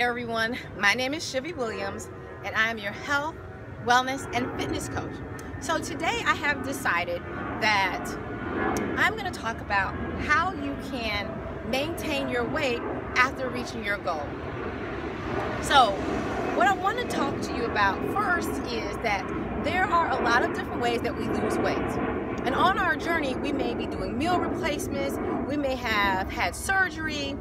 everyone, my name is Shivy Williams and I am your health, wellness, and fitness coach. So today I have decided that I'm going to talk about how you can maintain your weight after reaching your goal. So what I want to talk to you about first is that there are a lot of different ways that we lose weight. And on our journey, we may be doing meal replacements, we may have had surgery,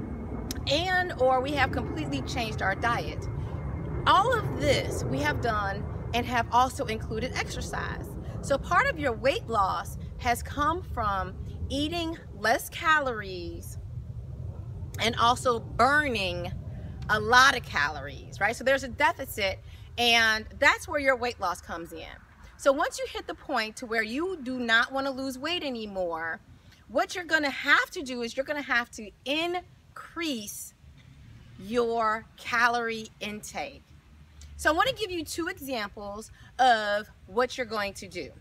or we have completely changed our diet. All of this we have done and have also included exercise. So part of your weight loss has come from eating less calories and also burning a lot of calories, right? So there's a deficit, and that's where your weight loss comes in. So once you hit the point to where you do not want to lose weight anymore, what you're going to have to do is you're going to have to increase your calorie intake. So I want to give you two examples of what you're going to do.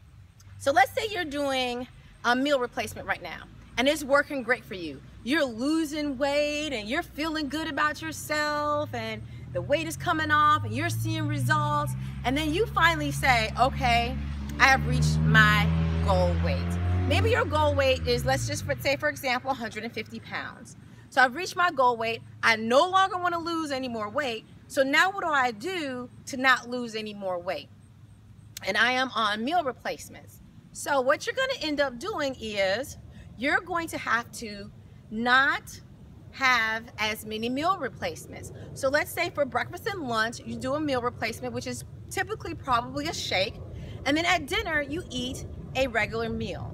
So let's say you're doing a meal replacement right now and it's working great for you. You're losing weight and you're feeling good about yourself and the weight is coming off and you're seeing results, and then you finally say, okay, I have reached my goal weight. Maybe your goal weight is, let's just say for example, 150 pounds. So I've reached my goal weight. I no longer want to lose any more weight. So now what do I do to not lose any more weight? And I am on meal replacements. So what you're going to end up doing is you're going to have to not have as many meal replacements. So let's say for breakfast and lunch, you do a meal replacement, which is typically probably a shake. And then at dinner, you eat a regular meal.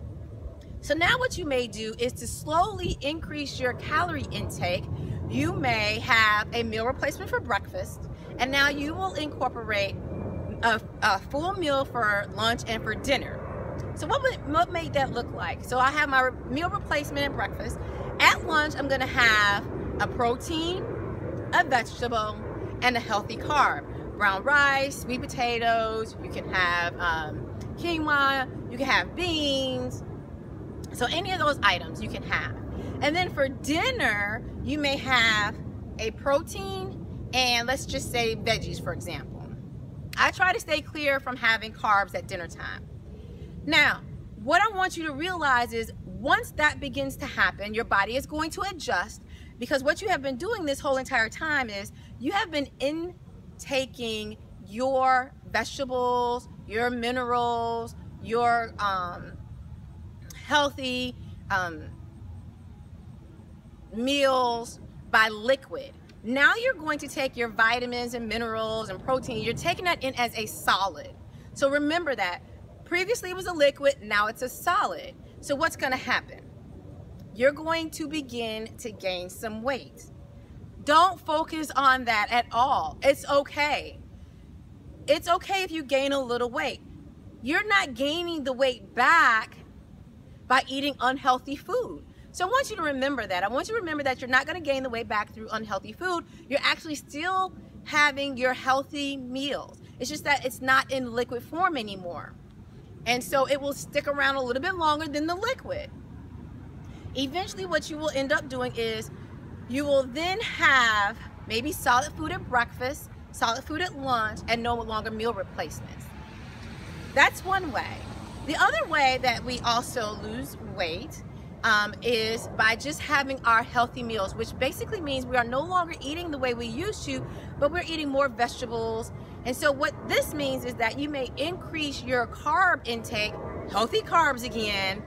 So now what you may do is to slowly increase your calorie intake. You may have a meal replacement for breakfast, and now you will incorporate a full meal for lunch and for dinner. So what made that look like? So I have my meal replacement at breakfast. At lunch, I'm gonna have a protein, a vegetable, and a healthy carb. Brown rice, sweet potatoes, you can have quinoa, you can have beans. So any of those items you can have. And then for dinner, you may have a protein and let's just say veggies, for example. I try to stay clear from having carbs at dinner time. Now, what I want you to realize is once that begins to happen, your body is going to adjust, because what you have been doing this whole entire time is you have been intaking your vegetables, your minerals, your healthy meals by liquid. Now you're going to take your vitamins and minerals and protein, you're taking that in as a solid. So remember that previously it was a liquid, now it's a solid. So what's going to happen? You're going to begin to gain some weight. Don't focus on that at all. It's okay. It's okay if you gain a little weight. You're not gaining the weight back by eating unhealthy food. So I want you to remember that. I want you to remember that you're not going to gain the weight back through unhealthy food. You're actually still having your healthy meals. It's just that it's not in liquid form anymore. And so it will stick around a little bit longer than the liquid. Eventually what you will end up doing is you will then have maybe solid food at breakfast, solid food at lunch, and no longer meal replacements. That's one way. The other way that we also lose weight is by just having our healthy meals, which basically means we are no longer eating the way we used to, but we're eating more vegetables. And so what this means is that you may increase your carb intake, healthy carbs again,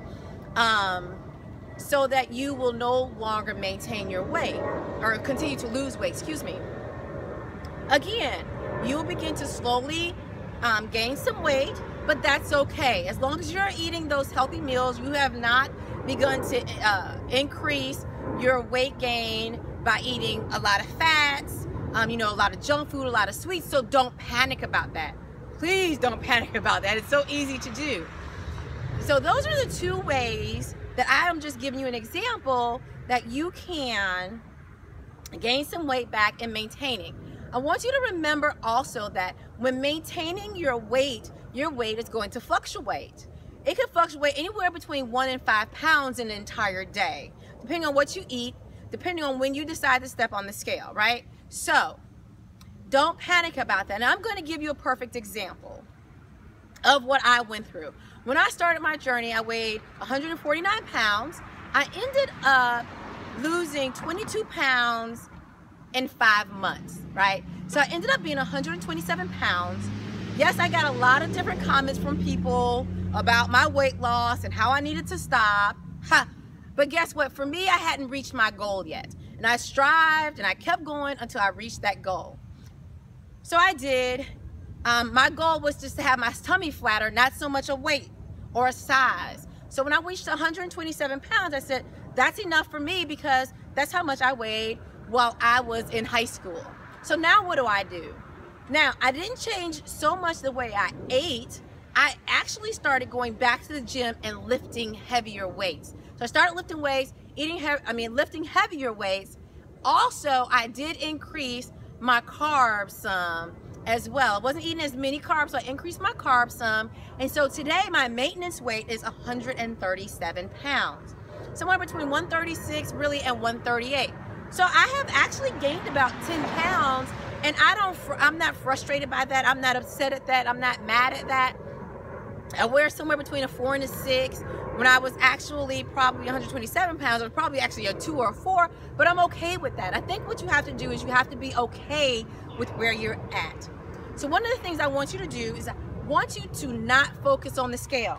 so that you will no longer maintain your weight or continue to lose weight, excuse me. Again, you will begin to slowly gain some weight, but that's okay. As long as you're eating those healthy meals, you have not begun to increase your weight gain by eating a lot of fats, a lot of junk food, a lot of sweets. So don't panic about that. Please don't panic about that. It's so easy to do. So those are the two ways that I am just giving you an example that you can gain some weight back and maintaining. I want you to remember also that when maintaining your weight is going to fluctuate. It can fluctuate anywhere between 1 and 5 pounds in an entire day, depending on what you eat, depending on when you decide to step on the scale, right? So don't panic about that. And I'm going to give you a perfect example of what I went through. When I started my journey, I weighed 149 pounds. I ended up losing 22 pounds in 5 months, right? So I ended up being 127 pounds. Yes, I got a lot of different comments from people about my weight loss and how I needed to stop. But guess what? For me, I hadn't reached my goal yet. And I strived and I kept going until I reached that goal. So I did. My goal was just to have my tummy flatter, not so much a weight or a size. So when I reached 127 pounds, I said, that's enough for me because that's how much I weighed while I was in high school. So now what do I do? Now, I didn't change so much the way I ate. I actually started going back to the gym and lifting heavier weights. So I started lifting weights, lifting heavier weights. Also, I did increase my carbs some as well. I wasn't eating as many carbs, so I increased my carbs some. And so today my maintenance weight is 137 pounds. Somewhere between 136 really and 138. So I have actually gained about 10 pounds, and I'm not frustrated by that. I'm not upset at that. I'm not mad at that. I wear somewhere between a 4 and a 6. When I was actually probably 127 pounds, it was probably actually a 2 or a 4, but I'm okay with that. I think what you have to do is you have to be okay with where you're at. So one of the things I want you to do is I want you to not focus on the scale.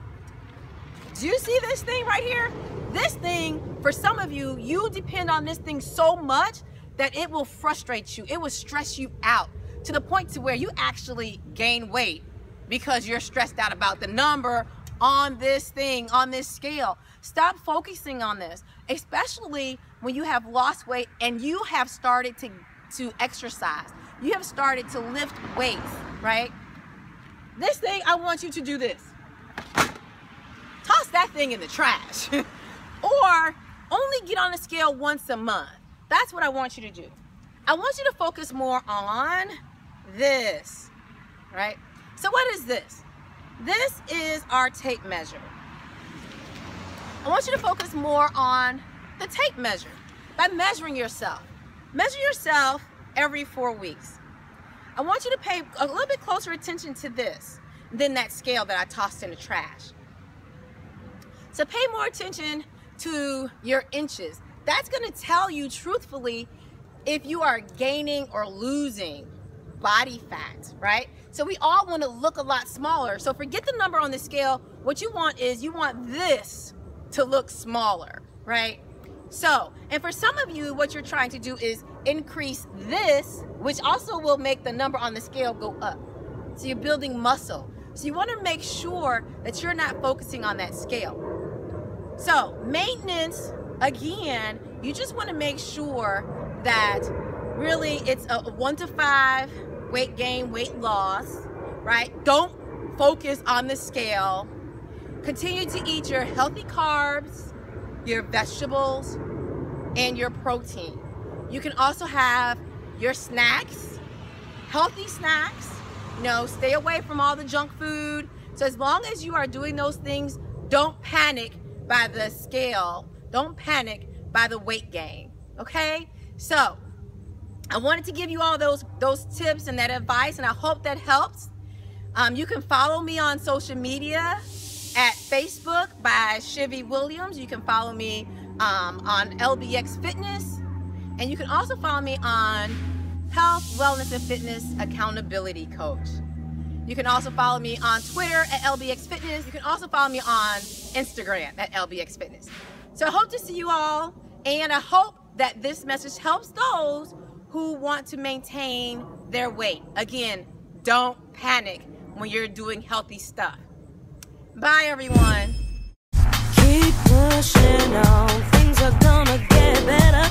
Do you see this thing right here? This thing, for some of you, you depend on this thing so much that it will frustrate you. It will stress you out to the point to where you actually gain weight because you're stressed out about the number on this thing, on this scale. Stop focusing on this, especially when you have lost weight and you have started to exercise. You have started to lift weights, right? This thing, I want you to do this. Toss that thing in the trash. Or only get on the scale once a month. That's what I want you to do. I want you to focus more on this, right? So what is this? This is our tape measure. I want you to focus more on the tape measure by measuring yourself. Measure yourself every 4 weeks. I want you to pay a little bit closer attention to this than that scale that I tossed in the trash. So pay more attention to your inches. That's going to tell you truthfully if you are gaining or losing body fat, right? So we all want to look a lot smaller. So forget the number on the scale. What you want is you want this to look smaller, right? So, and for some of you, what you're trying to do is increase this, which also will make the number on the scale go up. So you're building muscle. So you want to make sure that you're not focusing on that scale. So maintenance, again, you just want to make sure that really it's a 1 to 5 weight gain, weight loss, right? Don't focus on the scale. Continue to eat your healthy carbs, your vegetables, and your protein. You can also have your snacks, healthy snacks. You know, stay away from all the junk food. So as long as you are doing those things, don't panic by the scale. Don't panic by the weight gain, okay? So I wanted to give you all those tips and that advice, and I hope that helps. You can follow me on social media at Facebook by Chevy Williams. You can follow me on LBX Fitness, and you can also follow me on Health, Wellness, and Fitness Accountability Coach. You can also follow me on Twitter at LBX Fitness. You can also follow me on Instagram at LBX Fitness. So I hope to see you all, and I hope that this message helps those who want to maintain their weight. Again, don't panic when you're doing healthy stuff. Bye, everyone. Keep pushing on, things are gonna get better.